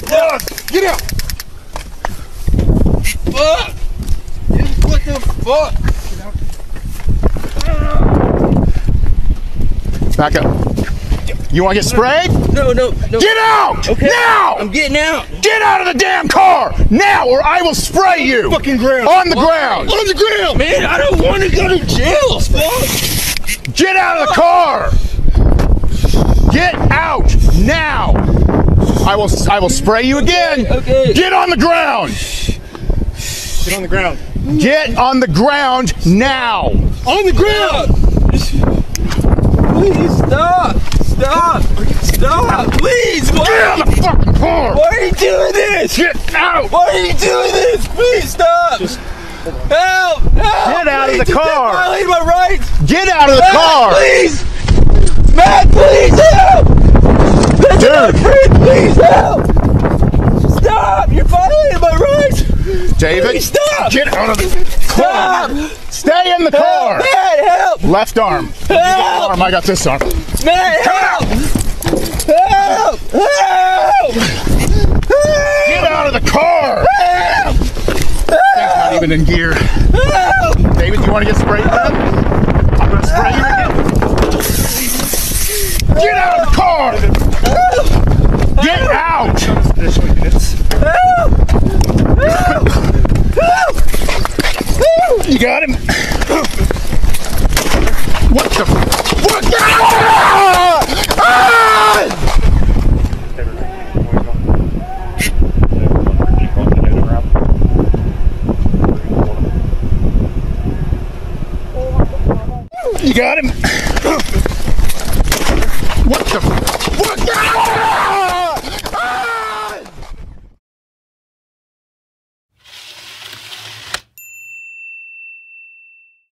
Get out! Fuck! What the fuck? Back up. You want to get sprayed? No. Get out! Okay. Now! I'm getting out. Get out of the damn car! Now, or I will spray you! Fucking ground. On the ground! On the ground! Man, I don't want to go to jail, fuck! Get out of the car! Get out! Now! I will spray you again! Okay. Get on the ground! Get on the ground. Get on the ground now! On the ground! Please stop! Stop! Stop! Please! Get out of the fucking car! Why are you doing this? Get out! Why are you doing this? Please stop! Help! Help! Get out of the car! Violate my rights! Get out of the car! Please! Matt, please help! Dude! Friend, please help! Stop! You're violating my rights! David! Please stop! Get out of the car! Stop! Stay in the car! Matt, help! Left arm. Help! I got this arm. Matt, help! Help! Help! Get out of the car! Help! Thing's not even in gear. Help! David, you want to get sprayed again? I'm going to spray you again. Get out of the